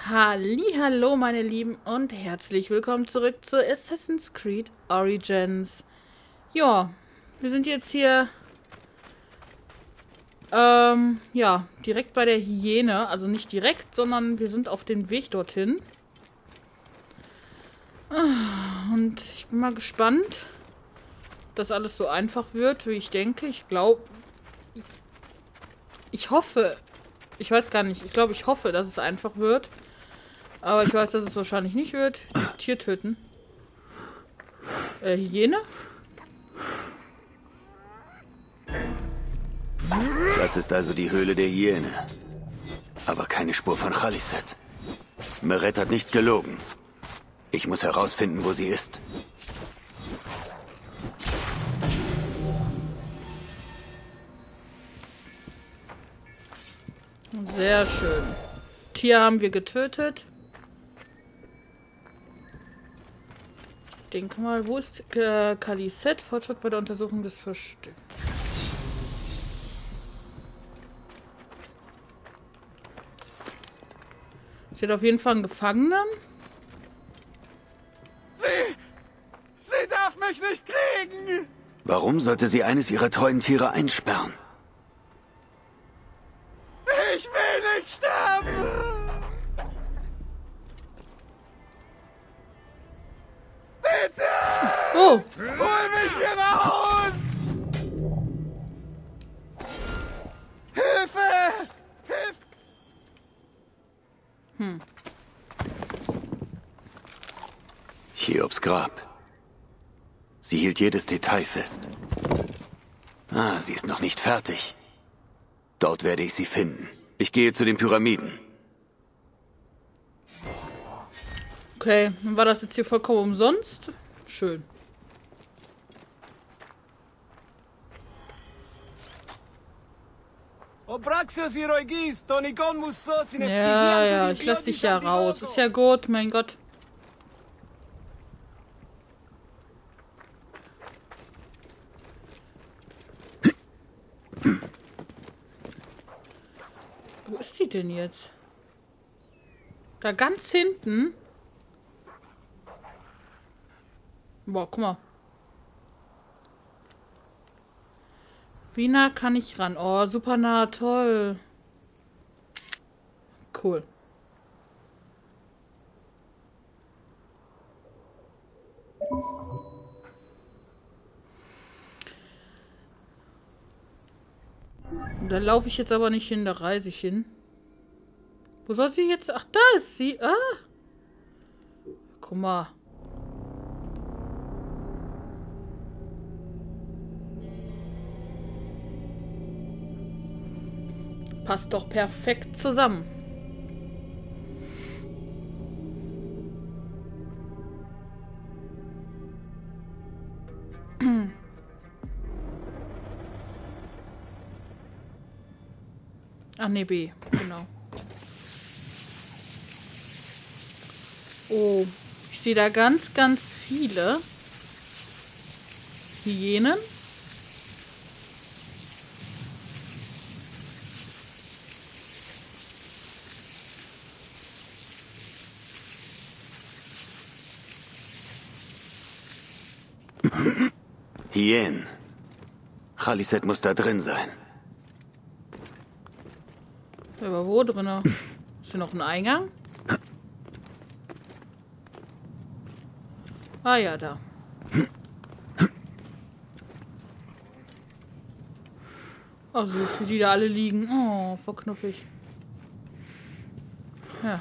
Hallihallo, meine Lieben, und herzlich willkommen zurück zu Assassin's Creed Origins. Ja, wir sind jetzt hier, ja, direkt bei der Hyäne. Also nicht direkt, sondern wir sind auf dem Weg dorthin. Und ich bin mal gespannt, ob das alles so einfach wird, wie ich denke. Ich glaube, ich hoffe, ich weiß gar nicht, ich hoffe, dass es einfach wird. Aber ich weiß, dass es wahrscheinlich nicht wird. Die Tier töten. Hyäne? Das ist also die Höhle der Hyäne. Aber keine Spur von Khaliset. Meret hat nicht gelogen. Ich muss herausfinden, wo sie ist. Sehr schön. Tier haben wir getötet. Ich denke mal, wo ist Khaliset? Fortschritt bei der Untersuchung des Verstecks. Sie hat auf jeden Fall einen Gefangenen. Sie darf mich nicht kriegen! Warum sollte sie eines ihrer treuen Tiere einsperren? Ich will nicht sterben! Bitte! Oh! Hol mich hier raus! Hilfe! Hilfe! Cheops Grab. Sie hielt jedes Detail fest. Ah, sie ist noch nicht fertig. Dort werde ich sie finden. Ich gehe zu den Pyramiden. Okay, dann war das jetzt hier vollkommen umsonst. Schön. Ja, ich lass dich ja raus. Ist ja gut, mein Gott. Wo ist die denn jetzt? Da ganz hinten? Boah, guck mal. Wie nah kann ich ran? Oh, super nah, toll. Cool. Da laufe ich jetzt aber nicht hin, da reise ich hin. Wo soll sie jetzt? Ach, da ist sie. Ah. Guck mal. Passt doch perfekt zusammen. Ach nee, B. Genau. Oh, ich sehe da ganz, ganz viele Hyänen. Hyänen. Khaliset muss da drin sein. Aber wo drinne? Ist hier noch ein Eingang? Ah ja, da. Oh, süß, wie die da alle liegen. Oh, verknuffig. Ja.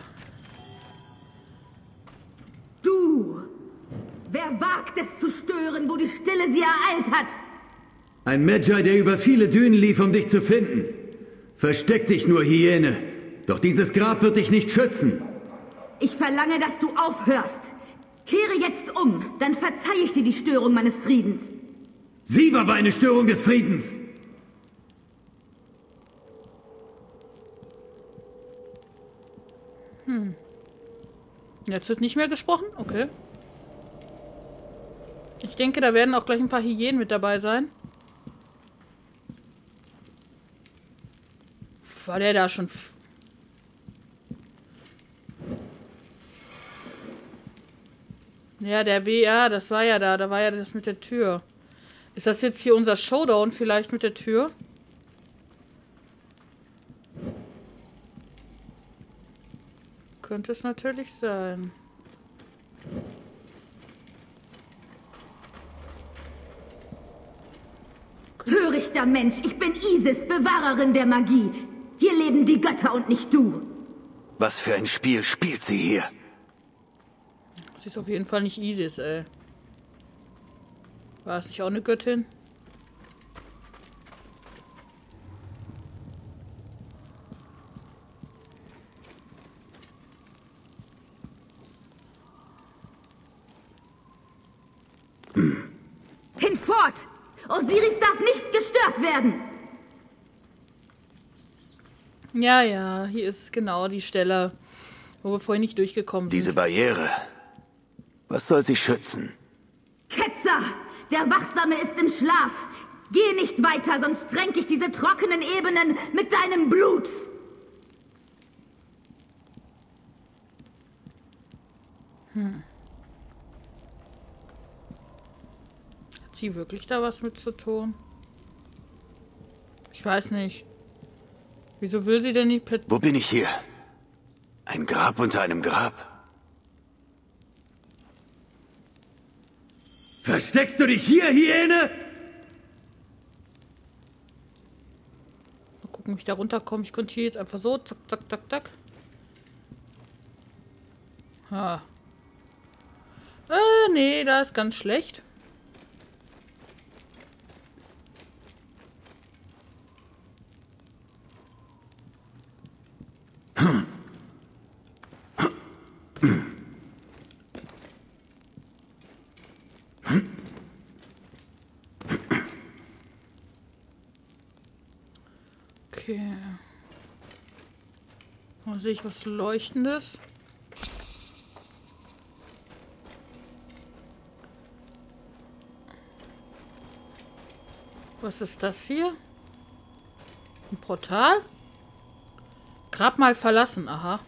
Du! Wer wagt es zu stören, wo die Stille sie ereilt hat? Ein Medjay, der über viele Dünen lief, um dich zu finden. Versteck dich nur, Hyäne. Doch dieses Grab wird dich nicht schützen. Ich verlange, dass du aufhörst. Kehre jetzt um, dann verzeihe ich dir die Störung meines Friedens. Sie war eine Störung des Friedens. Jetzt wird nicht mehr gesprochen? Okay. Ich denke, da werden auch gleich ein paar Hyänen mit dabei sein. War der da schon... Ja, der WA, das war ja da. Da war ja das mit der Tür. Ist das jetzt hier unser Showdown vielleicht mit der Tür? Könnte es natürlich sein. Törichter Mensch, ich bin Isis, Bewahrerin der Magie. Hier leben die Götter und nicht du. Was für ein Spiel spielt sie hier? Sie ist auf jeden Fall nicht Isis, ey. War es nicht auch eine Göttin? Hinfort! Osiris darf nicht gestört werden! Ja, ja, hier ist genau die Stelle, wo wir vorhin nicht durchgekommen sind. Diese Barriere. Was soll sie schützen? Ketzer! Der Wachsame ist im Schlaf! Geh nicht weiter, sonst tränke ich diese trockenen Ebenen mit deinem Blut! Hat sie wirklich da was mit zu tun? Ich weiß nicht. Wieso will sie denn nicht... Wo bin ich hier? Ein Grab unter einem Grab? Versteckst du dich hier, Hyäne? Mal gucken, wie ich da runterkomme. Ich könnte hier jetzt einfach so, zack, zack, zack, zack. Ha. Nee, da ist ganz schlecht. Okay. Da sehe ich was Leuchtendes. Was ist das hier? Ein Portal? Grabmal verlassen, aha.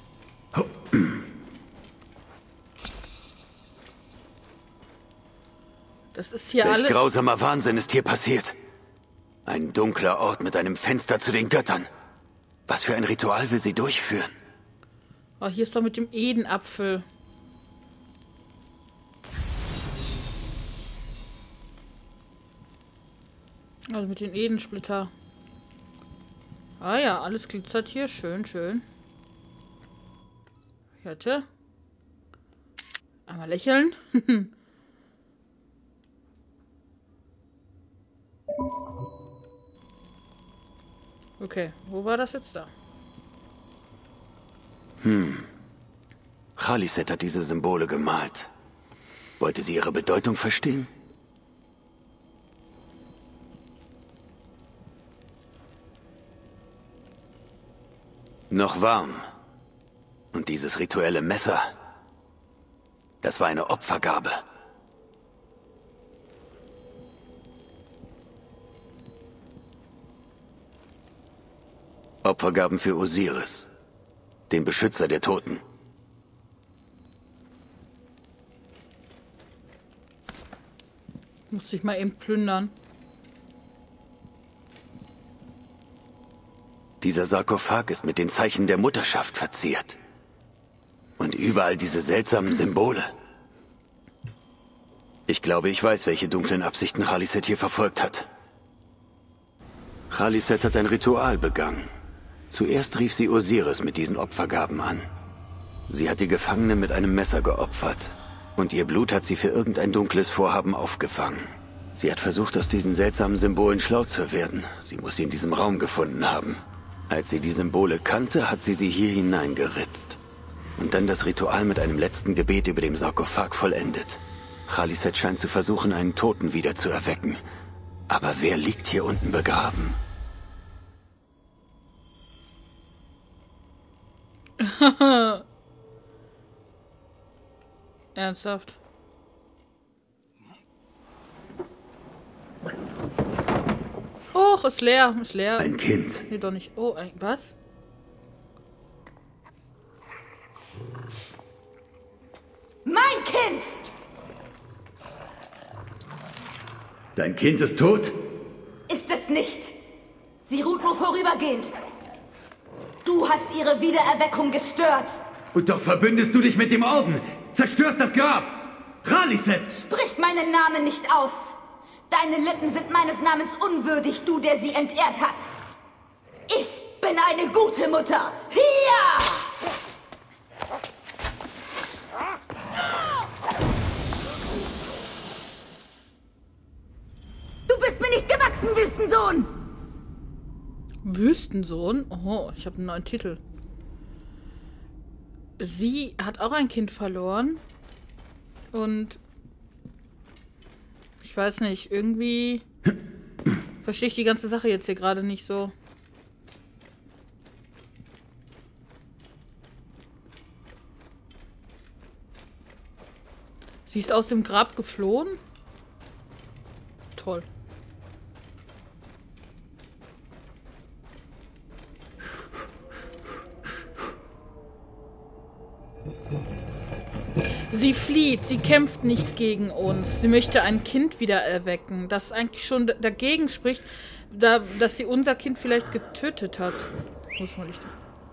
Das ist hier Welch alles... grausamer Wahnsinn ist hier passiert? Ein dunkler Ort mit einem Fenster zu den Göttern. Was für ein Ritual will sie durchführen? Oh, hier ist doch mit dem Edenapfel. Also mit den Edensplitter. Ah ja, alles glitzert hier. Schön, schön. Ich hätte... Einmal lächeln. Okay, wo war das jetzt da? Khaliset hat diese Symbole gemalt. Wollte sie ihre Bedeutung verstehen? Noch warm. Und dieses rituelle Messer, das war eine Opfergabe. Opfergaben für Osiris, den Beschützer der Toten. Muss ich mal eben plündern. Dieser Sarkophag ist mit den Zeichen der Mutterschaft verziert. Und überall diese seltsamen Symbole. Ich glaube, ich weiß, welche dunklen Absichten Khaliset hier verfolgt hat. Khaliset hat ein Ritual begangen. Zuerst rief sie Osiris mit diesen Opfergaben an. Sie hat die Gefangenen mit einem Messer geopfert. Und ihr Blut hat sie für irgendein dunkles Vorhaben aufgefangen. Sie hat versucht, aus diesen seltsamen Symbolen schlau zu werden. Sie muss sie in diesem Raum gefunden haben. Als sie die Symbole kannte, hat sie hier hineingeritzt. Und dann das Ritual mit einem letzten Gebet über dem Sarkophag vollendet. Khaliset scheint zu versuchen, einen Toten wieder zu erwecken. Aber wer liegt hier unten begraben? Ernsthaft? Och, ist leer, ist leer. Ein Kind. Nee, doch nicht. Oh, was? Mein Kind! Dein Kind ist tot? Ist es nicht. Sie ruht nur vorübergehend. Du hast ihre Wiedererweckung gestört. Und doch verbündest du dich mit dem Orden. Zerstörst das Grab. Raliset! Sprich meinen Namen nicht aus. Deine Lippen sind meines Namens unwürdig, du, der sie entehrt hat. Ich bin eine gute Mutter. Hier! Du bist mir nicht gewachsen, Wüstensohn! Wüstensohn? Oh, ich habe einen neuen Titel. Sie hat auch ein Kind verloren. Und ich weiß nicht, irgendwie verstehe ich die ganze Sache jetzt hier gerade nicht so. Sie ist aus dem Grab geflohen? Toll. Sie flieht, sie kämpft nicht gegen uns. Sie möchte ein Kind wieder erwecken, das eigentlich schon dagegen spricht, dass sie unser Kind vielleicht getötet hat. Muss man nicht.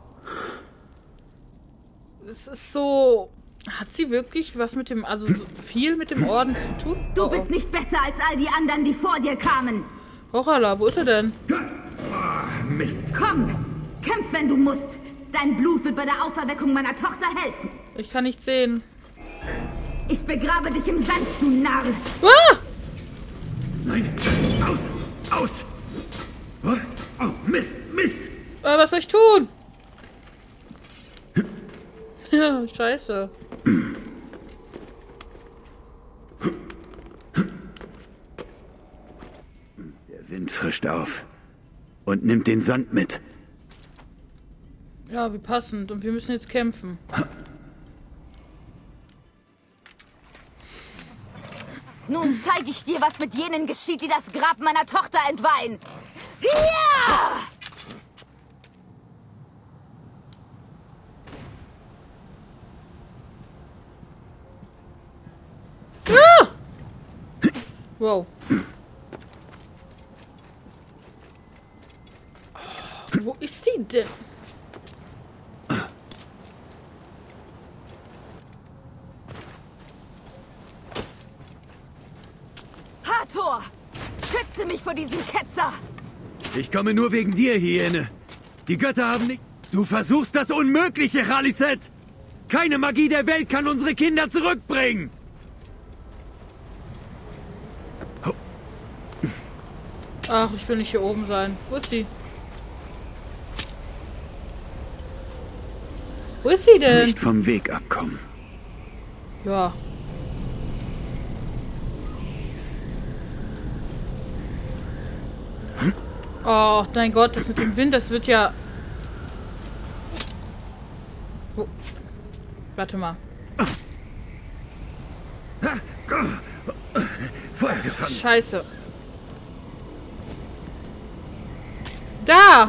Es ist so... Hat sie wirklich was mit dem... Also so viel mit dem Orden zu tun? Du bist nicht besser als all die anderen, die vor dir kamen. Horala, wo ist er denn? Mist. Komm, kämpf, wenn du musst. Dein Blut wird bei der Auferweckung meiner Tochter helfen. Ich kann nicht sehen. Ich begrabe dich im Sand, du Narr. Ah! Nein, aus! Oh, Mist! Was soll ich tun? Ja, scheiße. Der Wind frischt auf und nimmt den Sand mit. Ja, wie passend. Und wir müssen jetzt kämpfen. Nun zeige ich dir, was mit jenen geschieht, die das Grab meiner Tochter entweihen. Ja! Ah! Wow. Wo ist sie denn? Hathor! Schütze mich vor diesem Ketzer! Ich komme nur wegen dir, Hyäne. Die Götter haben nicht... Du versuchst das Unmögliche, Raliset! Keine Magie der Welt kann unsere Kinder zurückbringen! Ach, ich will nicht hier oben sein. Wo ist sie? Wo ist sie denn? Nicht vom Weg abkommen. Ja. Oh, mein Gott, das mit dem Wind, das wird ja... Oh. Warte mal. Feuer gefangen. Scheiße. Da!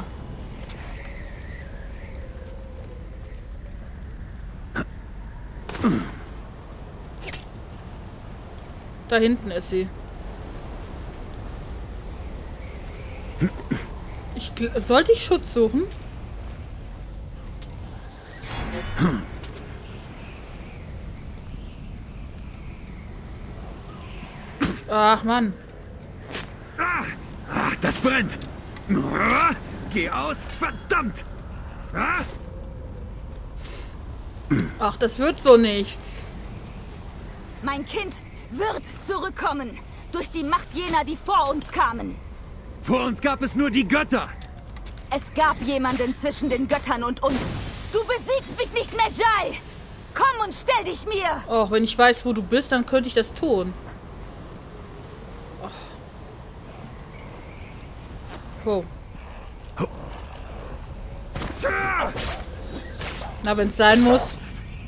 Da hinten ist sie. Sollte ich Schutz suchen? Ach, Mann. Ach, das brennt! Geh aus, verdammt! Ach, das wird so nichts. Mein Kind wird zurückkommen. Durch die Macht jener, die vor uns kamen. Vor uns gab es nur die Götter! Es gab jemanden zwischen den Göttern und uns. Du besiegst mich nicht, Medjay! Komm und stell dich mir! Och, wenn ich weiß, wo du bist, dann könnte ich das tun. Och. Wow. Na, wenn es sein muss.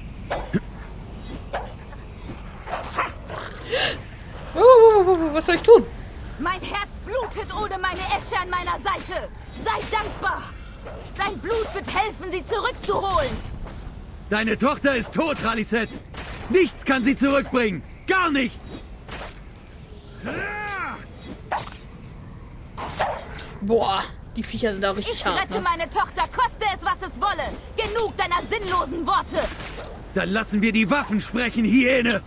Was soll ich tun? Mein Herz blutet ohne meine Esche an meiner Seite. Sei dankbar. Dein Blut wird helfen, sie zurückzuholen. Deine Tochter ist tot, Raliset! Nichts kann sie zurückbringen! Gar nichts! Boah, die Viecher sind auch richtig Ich hart, rette ne? meine Tochter, koste es, was es wolle. Genug deiner sinnlosen Worte. Dann lassen wir die Waffen sprechen, Hyäne!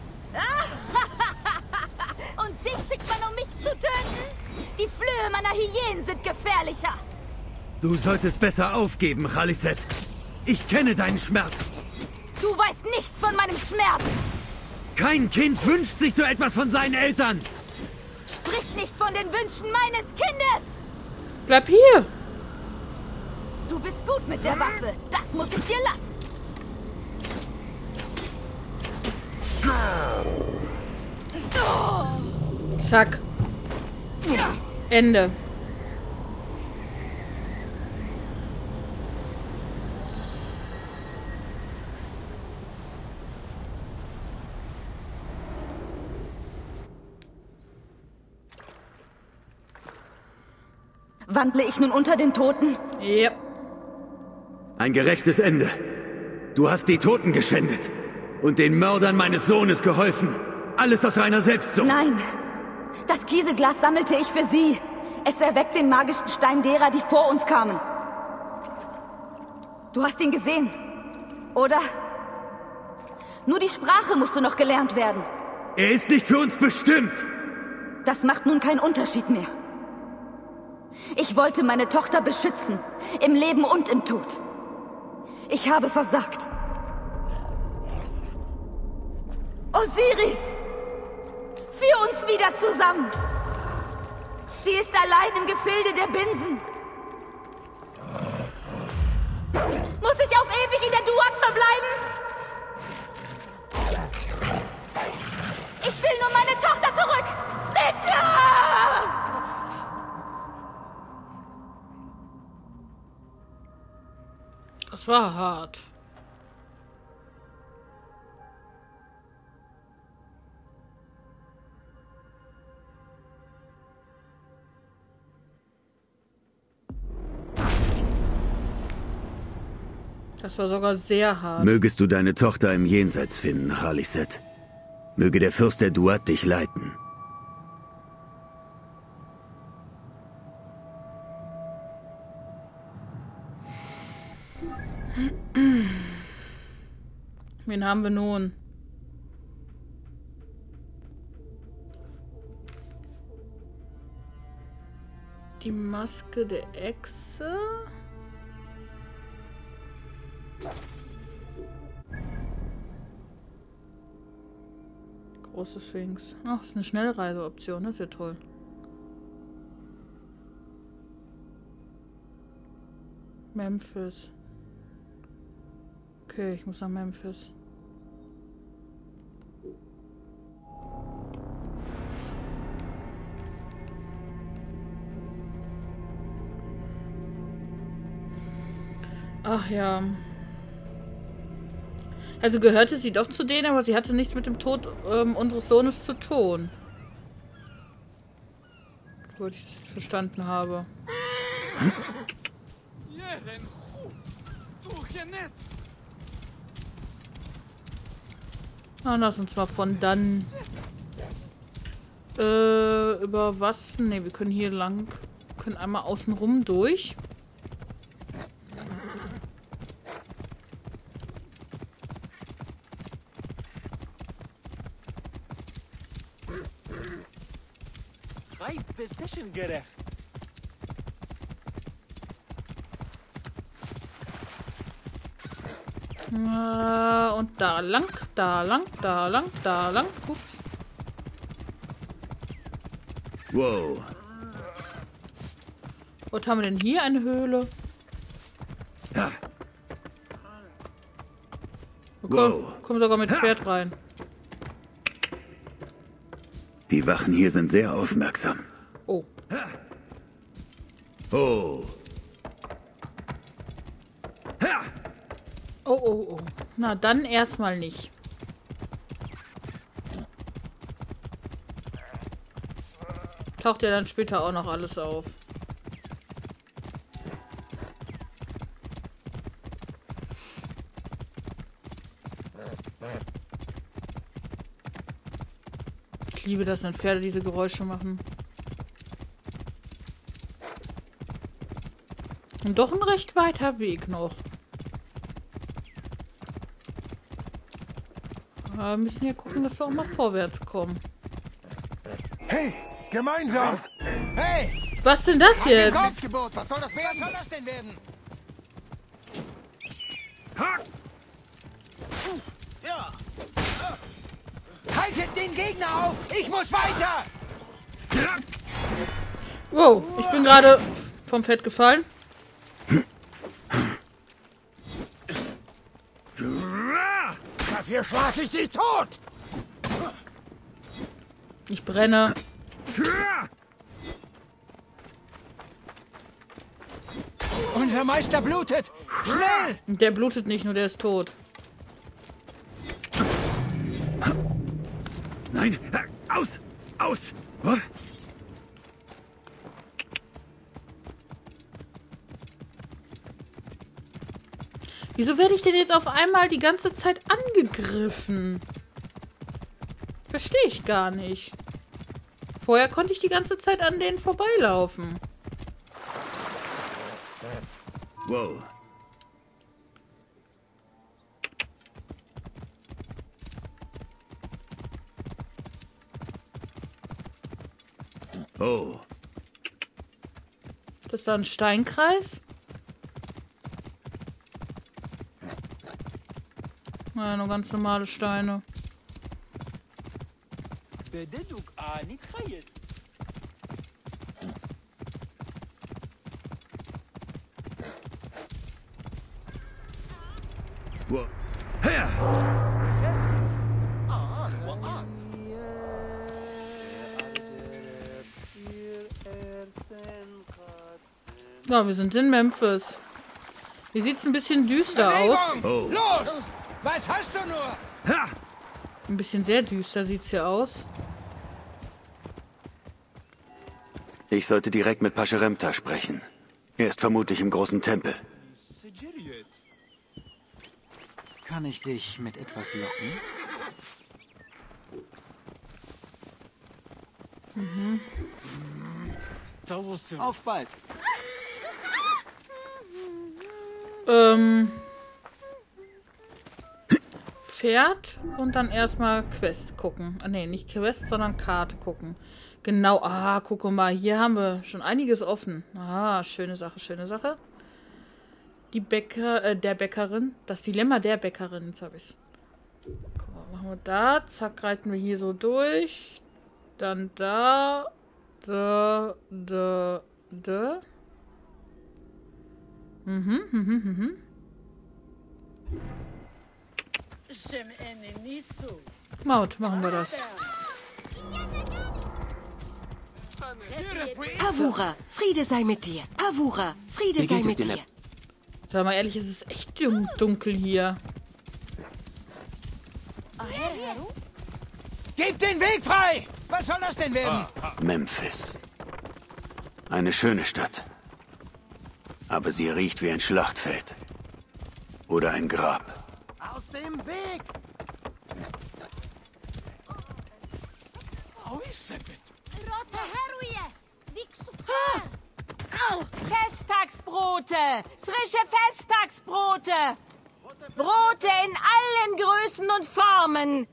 Und dich schickt man, um mich zu töten? Die Flöhe meiner Hyänen sind gefährlicher. Du solltest besser aufgeben, Khaliset. Ich kenne deinen Schmerz. Du weißt nichts von meinem Schmerz. Kein Kind wünscht sich so etwas von seinen Eltern. Sprich nicht von den Wünschen meines Kindes. Bleib hier! Du bist gut mit der Waffe. Das muss ich dir lassen. Zack. Ende. Wandle ich nun unter den Toten? Ja. Ein gerechtes Ende. Du hast die Toten geschändet und den Mördern meines Sohnes geholfen. Alles aus reiner Selbstsucht. Nein. Das Kieselglas sammelte ich für sie. Es erweckt den magischen Stein derer, die vor uns kamen. Du hast ihn gesehen, oder? Nur die Sprache musste noch gelernt werden. Er ist nicht für uns bestimmt. Das macht nun keinen Unterschied mehr. Ich wollte meine Tochter beschützen, im Leben und im Tod. Ich habe versagt. Osiris! Führ uns wieder zusammen! Sie ist allein im Gefilde der Binsen. Muss ich auf ewig in der Duat verbleiben? Ich will nur meine Tochter zurück! Bitte! Das war hart. Das war sogar sehr hart. Mögest du deine Tochter im Jenseits finden, Khaliset. Möge der Fürst der Duat dich leiten. Wen haben wir nun? Die Maske der Echse? Große Sphinx. Ach, ist eine Schnellreiseoption, das ist ja toll. Memphis. Okay, ich muss nach Memphis. Ach ja. Also gehörte sie doch zu denen, aber sie hatte nichts mit dem Tod unseres Sohnes zu tun. Wo ich das verstanden habe. Na, lass uns mal von dann über was? Ne, wir können hier lang. Wir können einmal außen rum durch. Right position, Gareth. Und da lang, da lang, da lang, da lang. Ups. Wow. Was haben wir denn hier? Eine Höhle. Ja. Wir kommen sogar mit Pferd rein. Die Wachen hier sind sehr aufmerksam. Oh. Oh. Oh, oh, oh. Na, dann erstmal nicht. Taucht ja dann später auch noch alles auf. Ich liebe das, wenn Pferde diese Geräusche machen. Und doch ein recht weiter Weg noch. Aber wir müssen ja gucken, dass wir auch mal vorwärts kommen. Hey, gemeinsam! Hey! Was denn das jetzt? Kopfgebot, was soll das werden? Was soll das denn werden? Ha! Ja. Haltet den Gegner auf! Ich muss weiter! Wow, ich bin gerade vom Fett gefallen. Dafür schlage ich sie tot! Ich brenne. Unser Meister blutet! Schnell! Der blutet nicht, nur der ist tot. Nein! Aus! Aus! Oh. Wieso werde ich denn jetzt auf einmal die ganze Zeit angegriffen? Verstehe ich gar nicht. Vorher konnte ich die ganze Zeit an denen vorbeilaufen. Wow. Oh. Das ist da ein Steinkreis? Naja, nur ganz normale Steine. بددك آني تخيل. Wow. Her! Ja, wir sind in Memphis. Hier sieht es ein bisschen düster aus. Oh. Los! Was hast du nur? Ha! Ein bisschen sehr düster sieht es hier aus. Ich sollte direkt mit Pascheremta sprechen. Er ist vermutlich im großen Tempel. Kann ich dich mit etwas locken? Auf bald. Pferd und dann erstmal Quest gucken. Ah, nee, nicht Quest, sondern Karte gucken. Genau, guck mal, hier haben wir schon einiges offen. Ah, schöne Sache, schöne Sache. Die der Bäckerin. Das Dilemma der Bäckerin, jetzt habe ich's. Guck mal, machen wir da. Zack, reiten wir hier so durch. Dann da. Da. Maut, machen wir das. Pavura, Friede sei mit dir. Pavura, Friede sei mit dir. Sag mal ehrlich, es ist echt dunkel hier. Gebt den Weg frei! Was soll das denn werden? Memphis. Eine schöne Stadt. Aber sie riecht wie ein Schlachtfeld. Oder ein Grab. Aus dem Weg! Festtagsbrote! Frische Festtagsbrote! Brote in allen Größen und Formen!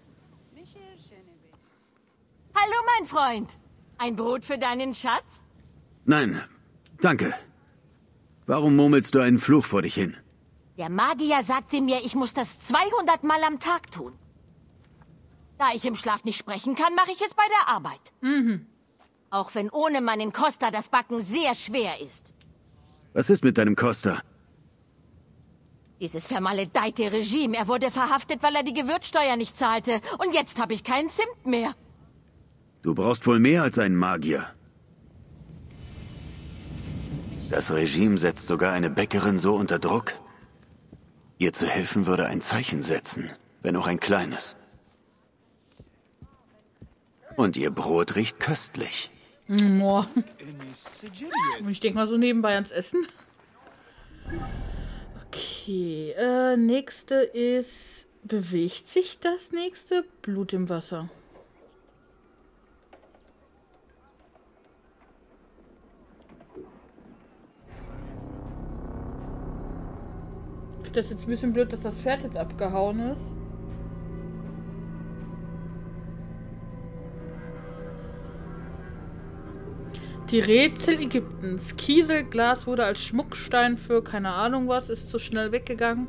Hallo, mein Freund. Ein Brot für deinen Schatz? Nein, danke. Warum murmelst du einen Fluch vor dich hin? Der Magier sagte mir, ich muss das 200 Mal am Tag tun. Da ich im Schlaf nicht sprechen kann, mache ich es bei der Arbeit. Auch wenn ohne meinen Costa das Backen sehr schwer ist. Was ist mit deinem Costa? Dieses vermaledeite Regime. Er wurde verhaftet, weil er die Gewürzsteuer nicht zahlte. Und jetzt habe ich keinen Zimt mehr. Du brauchst wohl mehr als einen Magier. Das Regime setzt sogar eine Bäckerin so unter Druck. Ihr zu helfen würde ein Zeichen setzen, wenn auch ein kleines. Und ihr Brot riecht köstlich. Boah. Ich denke mal so nebenbei ans Essen. Okay, nächste ist... Bewegt sich das nächste? Blut im Wasser. Das ist jetzt ein bisschen blöd, dass das Pferd jetzt abgehauen ist. Die Rätsel Ägyptens. Kieselglas wurde als Schmuckstein für keine Ahnung was, ist zu schnell weggegangen.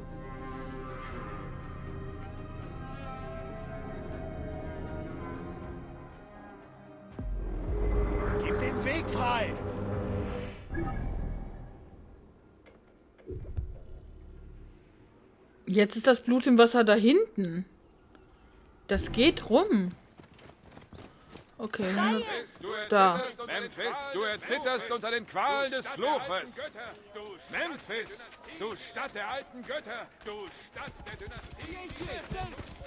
Gib den Weg frei! Jetzt ist das Blut im Wasser da hinten. Das geht rum. Okay, da. Memphis, du erzitterst unter den Qualen des Fluches. Memphis, du Stadt der alten Götter. Du Stadt der Dynastie.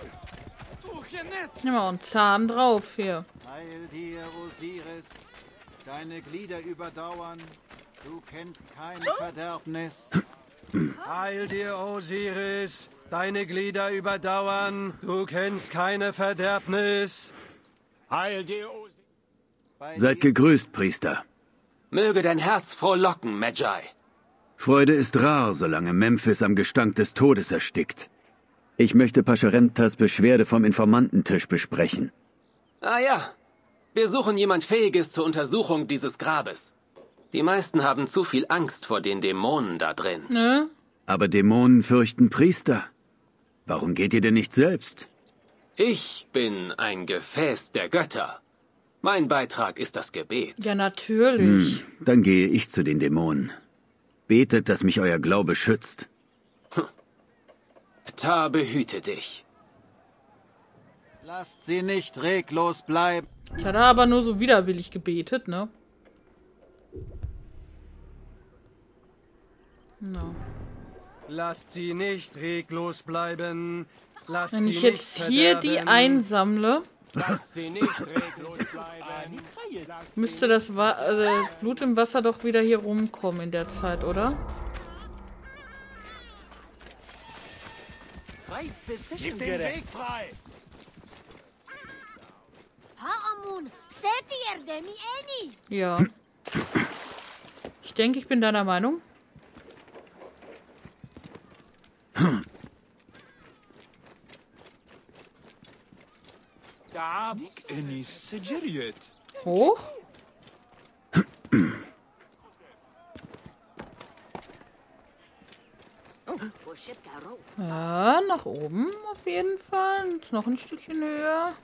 Nimm mal einen Zahn drauf hier. Heil dir, Osiris. Deine Glieder überdauern. Du kennst kein Verderbnis. Heil dir, Osiris. Deine Glieder überdauern. Du kennst keine Verderbnis. Heil dir, Osiris. Seid gegrüßt, Priester. Möge dein Herz frohlocken, Magi. Freude ist rar, solange Memphis am Gestank des Todes erstickt. Ich möchte Pascheremtas Beschwerde vom Informantentisch besprechen. Ah ja, wir suchen jemand Fähiges zur Untersuchung dieses Grabes. Die meisten haben zu viel Angst vor den Dämonen da drin. Ne? Aber Dämonen fürchten Priester. Warum geht ihr denn nicht selbst? Ich bin ein Gefäß der Götter. Mein Beitrag ist das Gebet. Ja, natürlich. Dann gehe ich zu den Dämonen. Betet, dass mich euer Glaube schützt. Ptah behüte dich. Lasst sie nicht reglos bleiben. Jetzt hat er aber nur so widerwillig gebetet, ne? No. Lasst sie nicht reglos bleiben. Lasst Wenn sie ich jetzt nicht hier die verderben. einsammle, Lasst sie nicht reglos bleiben. müsste das Blut im Wasser doch wieder hier rumkommen in der Zeit, oder? Gib den Weg frei! Ja. Ich denke, ich bin deiner Meinung. Hoch? Ja, nach oben auf jeden Fall. Noch ein Stückchen höher.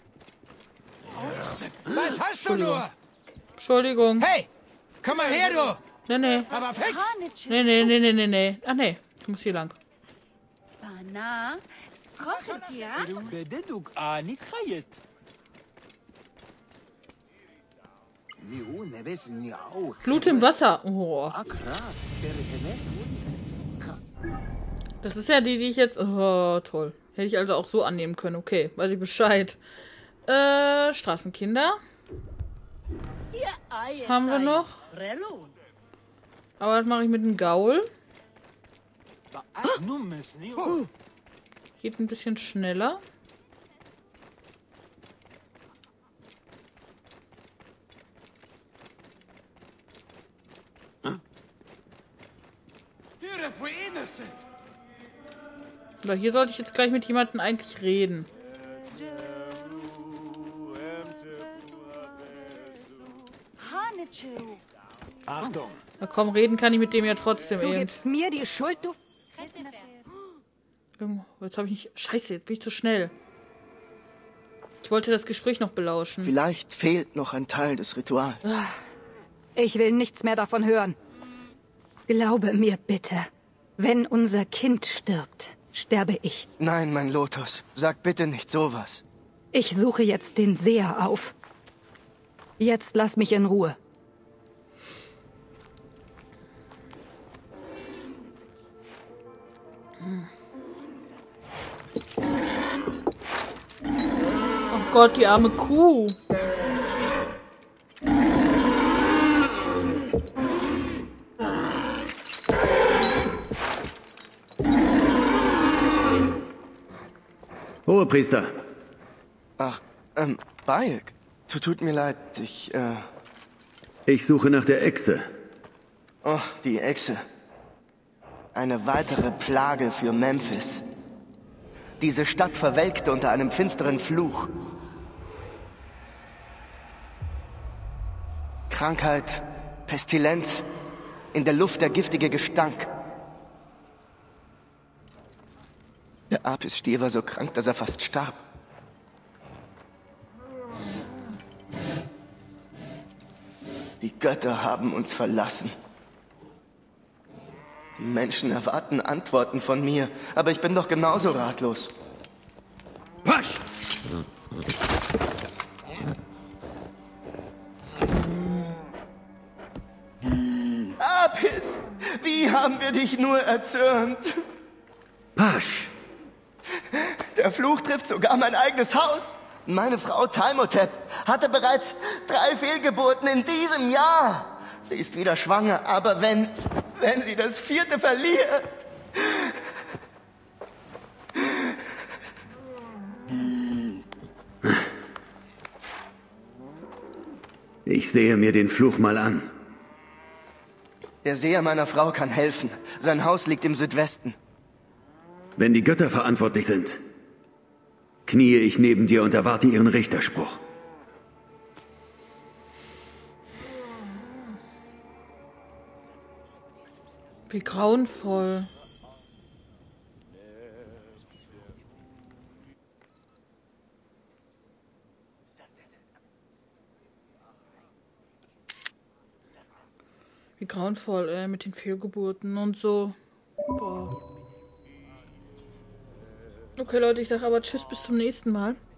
Was hast du nur? Entschuldigung. Hey! Komm mal her, du! Nee. Aber fix! Nee. Ach nee, ich muss hier lang. بددوك نتخيط Blut im Wasser. Oh. Das ist ja die ich jetzt... Oh, toll. Hätte ich also auch so annehmen können. Okay, weiß ich Bescheid. Straßenkinder. Haben wir noch? Aber das mache ich mit dem Gaul. Geht ein bisschen schneller. So, hier sollte ich jetzt gleich mit jemandem eigentlich reden. Achtung! Na komm, reden kann ich mit dem ja trotzdem Du eben. gibst mir die Schuld, du... Jetzt habe ich nicht... Scheiße, jetzt bin ich zu schnell. Ich wollte das Gespräch noch belauschen. Vielleicht fehlt noch ein Teil des Rituals. Ich will nichts mehr davon hören. Glaube mir bitte, wenn unser Kind stirbt, sterbe ich. Nein, mein Lotus, sag bitte nicht sowas. Ich suche jetzt den Seher auf. Jetzt lass mich in Ruhe. Oh Gott, die arme Kuh. Hohepriester. Ach, Bayek, tut mir leid, Ich suche nach der Echse. Oh, die Echse. Eine weitere Plage für Memphis. Diese Stadt verwelkte unter einem finsteren Fluch. Krankheit, Pestilenz, in der Luft der giftige Gestank. Der Apis-Stier war so krank, dass er fast starb. Die Götter haben uns verlassen. Die Menschen erwarten Antworten von mir, aber ich bin doch genauso ratlos. Pasch! Apis, wie haben wir dich nur erzürnt? Pasch! Der Fluch trifft sogar mein eigenes Haus. Meine Frau Taimotep hatte bereits 3 Fehlgeburten in diesem Jahr. Sie ist wieder schwanger, aber wenn sie das 4. verliert... Ich sehe mir den Fluch mal an. Der Seher meiner Frau kann helfen. Sein Haus liegt im Südwesten. Wenn die Götter verantwortlich sind, kniee ich neben dir und erwarte ihren Richterspruch. Wie grauenvoll. Wie grauenvoll, mit den Fehlgeburten und so. Boah. Okay, Leute, ich sage aber tschüss, bis zum nächsten Mal.